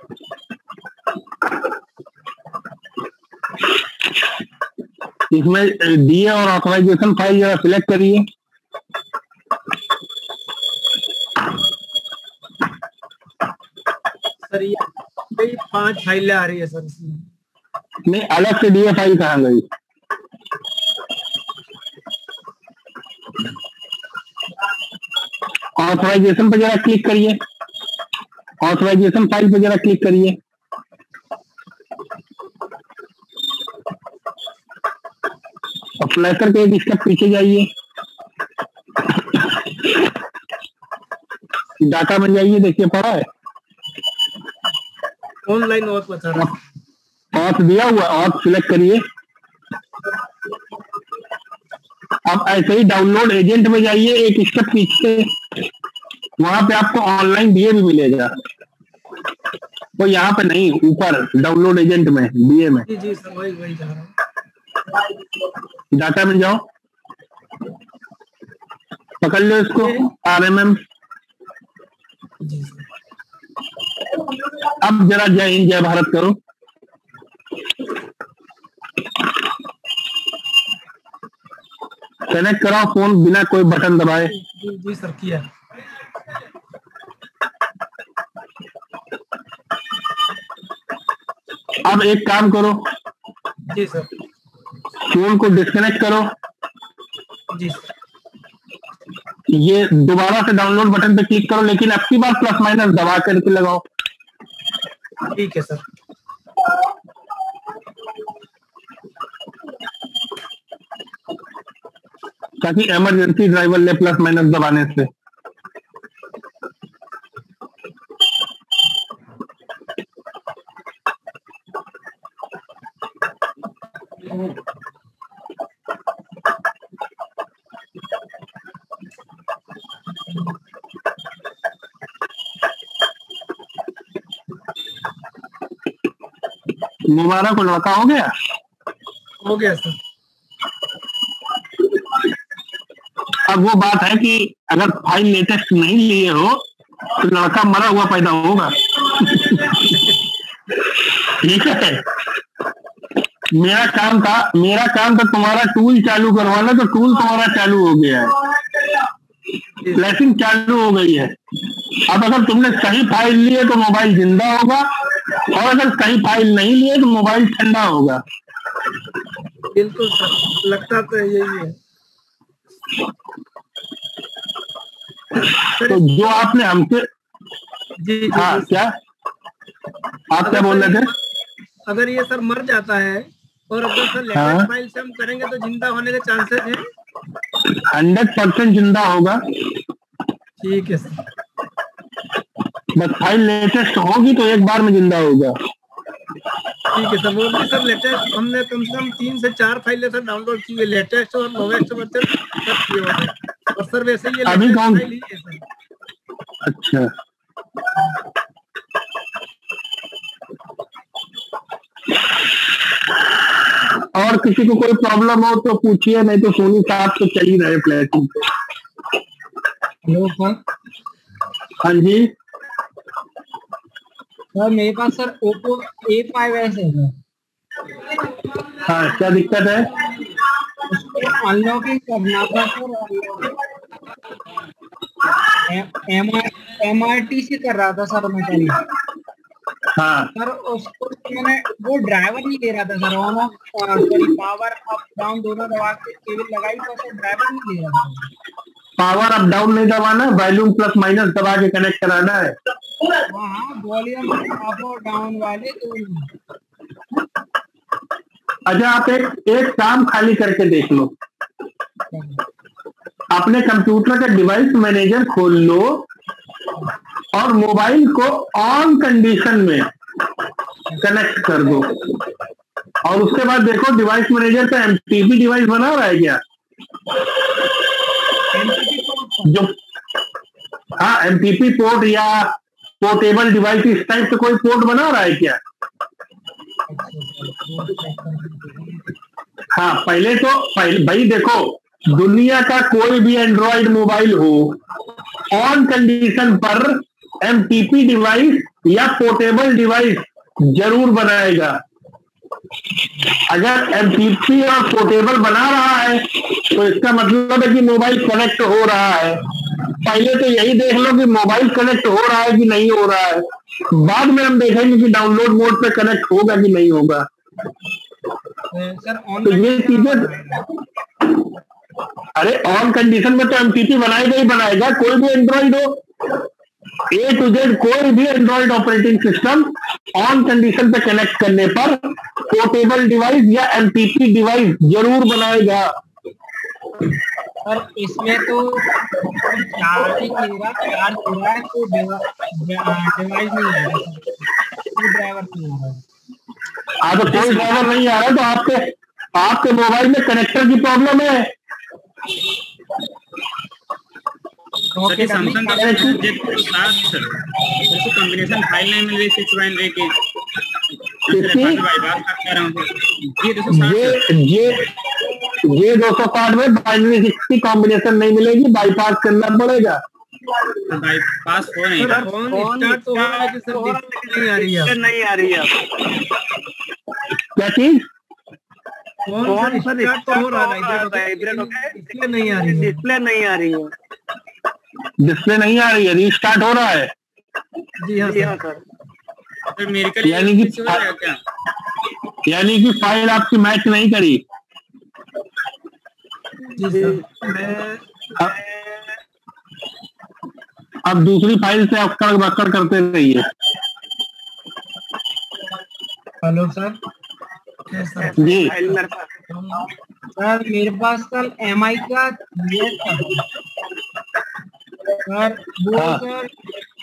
इसमें डीए और authorization file जरा सिलेक्ट करिए। सर ये 5 फाइलें आ रही है सर इसमें। नहीं, अलग से डीए फाइल कहाँ गई? ऑथराइजेशन पर जरा क्लिक करिए, ऑथराइजेशन फाइल पर जरा क्लिक करिए। फ्लैशर के एक स्टेप पीछे जाइए, डाटा में जाइए, देखिए पड़ा है ऑनलाइन ऑथ बता रहा है। ऑथ दिया हुआ, ऑथ सिलेक्ट करिए। अब ऐसे ही डाउनलोड एजेंट में जाइए, एक स्टेप पीछे, वहां पे आपको ऑनलाइन डीए भी मिलेगा। तो यहाँ पे नहीं, ऊपर डाउनलोड एजेंट में डीए में। जी सर, वही जा रहा हूँ। डाटा में जाओ, पकड़ लो इसको, आरएमएम। जी सर। अब जरा जय हिंद जय भारत करो। कनेक्ट कराओ फोन बिना कोई बटन दबाए। जी सर, किया। अब एक काम करो, जी सर, फोन को डिस्कनेक्ट करो। जी सर। ये दोबारा से डाउनलोड बटन पे क्लिक करो, लेकिन अब की बार प्लस माइनस दबा करके लगाओ। ठीक है सर। ताकि इमरजेंसी ड्राइवर ले प्लस माइनस दबाने से। मुबारक को लड़का हो गया? हो गया सर। अब वो बात है कि अगर फाइल लेटेस्ट नहीं लिए हो तो लड़का मरा हुआ पैदा होगा। ठीक है, मेरा काम था तुम्हारा टूल चालू करवाना, तो टूल तुम्हारा चालू हो गया है, फ्लैशिंग चालू हो गई है। अब अगर तुमने सही फाइल लिए तो मोबाइल जिंदा होगा, और अगर सही फाइल नहीं लिए तो मोबाइल ठंडा होगा। बिल्कुल सर, लगता तो यही है। तो जो आपने हमसे जी हाँ, क्या आप क्या बोल रहे थे? अगर ये सर मर जाता है और अगर सर लेटेस्ट फाइल से हम करेंगे तो जिंदा होने के चांसेस हैं? 100% जिंदा होगा। ठीक है सर। बस फाइल लेटेस्ट होगी तो एक बार में जिंदा होगा। ठीक है सर। वो भी सर लेटेस्ट हमने कम से कम 3 से 4 फाइलें सर डाउनलोड की है, लेटेस्ट और लोवेस्ट वर्जन सब किए हुए हैं। और सर वैसे ये अभी कौन? फाइल ही है सर। अच्छा, और किसी को कोई प्रॉब्लम हो तो पूछिए, नहीं तो सोनी साहब तो चल ही रहे प्लेटिंग पे। Hello sir. हाँ जी सर, मेरे पास सर ओप्पो A5s है सर। हाँ, क्या दिक्कत है? उसको अनलॉकिंग करना था सर। MRT से कर रहा था सर मैं पहले। हाँ सर उसको मैंने वो ड्राइवर नहीं दे रहा था sir, on off sorry power up down दोनों दबा के केबल लगाई तो सर ड्राइवर नहीं दे रहा था। पावर अप डाउन नहीं दबाना, वॉल्यूम प्लस माइनस दबा के कनेक्ट कराना है। हाँ, वॉल्यूम अप और डाउन वाले तो। अच्छा, आप एक काम खाली करके देख लो, अपने कंप्यूटर का डिवाइस मैनेजर खोल लो और मोबाइल को ऑन कंडीशन में कनेक्ट कर दो, और उसके बाद देखो डिवाइस मैनेजर का एमटीपी डिवाइस बना रहा है क्या? जो हाँ, एमटीपी पोर्ट या पोर्टेबल डिवाइस इस टाइप से कोई पोर्ट बना रहा है क्या? हाँ, पहले भाई देखो, दुनिया का कोई भी एंड्रॉइड मोबाइल हो, ऑन कंडीशन पर एमटीपी डिवाइस या पोर्टेबल डिवाइस जरूर बनाएगा। अगर एमटीपी और पोर्टेबल बना रहा है तो इसका मतलब है कि मोबाइल कनेक्ट हो रहा है। पहले तो यही देख लो कि मोबाइल कनेक्ट हो रहा है कि नहीं हो रहा है, बाद में हम देखेंगे कि डाउनलोड मोड पे कनेक्ट होगा कि नहीं होगा। सर तो ये चीजें, अरे ऑन कंडीशन में तो एमटीपी बनाएगा ही बनाएगा, कोई भी एंड्रॉइड हो, ए टू जेड कोई भी Android operating system on condition पे कनेक्ट करने पर पोर्टेबल डिवाइस या एमटीपी डिवाइस जरूर बनाएगा। पर इसमें तो चार्जिंग लेगा, चार्ज हो रहा है तो डिवाइस नहीं आ रहा, कोई ड्राइवर नहीं आ रहा। तो कोई ड्राइवर नहीं आ रहा तो आपके मोबाइल में कनेक्टर की प्रॉब्लम है। सैमसंग का कॉम्बिनेशन फाइल नहीं मिल रही 6.1 की, ये 260 में बाइनरी 6 की कॉम्बिनेशन नहीं मिलेगी, बाईपास करना पड़ेगा। बाईपास हो नहीं रहा, फोन स्टार्ट तो हो रहा है कि सर डिस्प्ले नहीं आ रही है। क्या चीज? फोन स्टार्ट तो हो रहा है, डिस्प्ले नहीं आ रही है। डिस्प्ले नहीं आ रही है, रीस्टार्ट हो रहा है। जी हाँ सर। यानी कि फाइल आपकी मैच नहीं करी। जी सर। अब दूसरी फाइल से अक्सर बक्सर करते रहिए। Hello sir. जी सर मेरे पास कल MI का सर वो सर